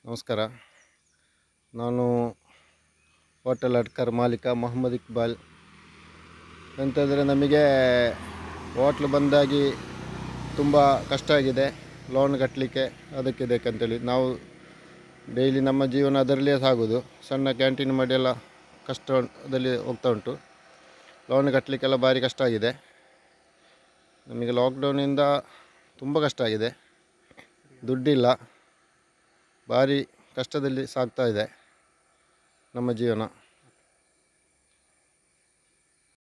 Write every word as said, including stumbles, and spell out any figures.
ನಮಸ್ಕಾರ. ನಾನು ಹೋಟೆಲ್ ಅಡ್ಕರ್ ಮಾಲೀಕ ಮೊಹಮ್ಮದ್ ಇಕ್ಬಾಲ್. ಎಂತಂದರೆ ನಮಗೆ ಹೋಟ್ಲ್ ಬಂದಾಗಿ ತುಂಬ ಕಷ್ಟ ಆಗಿದೆ ಲೋನ್ ಕಟ್ಟಲಿಕ್ಕೆ. ಅದಕ್ಕೆ ಇದಕ್ಕಂತೇಳಿ ನಾವು ಡೈಲಿ ನಮ್ಮ ಜೀವನ ಅದರಲ್ಲೇ ಸಾಗೋದು. ಸಣ್ಣ ಕ್ಯಾಂಟೀನ್ ಮಾಡಿ ಎಲ್ಲ ಕಷ್ಟದಲ್ಲಿ ಹೋಗ್ತಾ ಉಂಟು. ಲೋನ್ ಕಟ್ಟಲಿಕ್ಕೆಲ್ಲ ಭಾರಿ ಕಷ್ಟ ಆಗಿದೆ ನಮಗೆ. ಲಾಕ್ಡೌನಿಂದ ತುಂಬ ಕಷ್ಟ ಆಗಿದೆ, ದುಡ್ಡಿಲ್ಲ, ಭಾರಿ ಕಷ್ಟದಲ್ಲಿ ಸಾಗ್ತಾ ಇದೆ ನಮ್ಮ ಜೀವನ.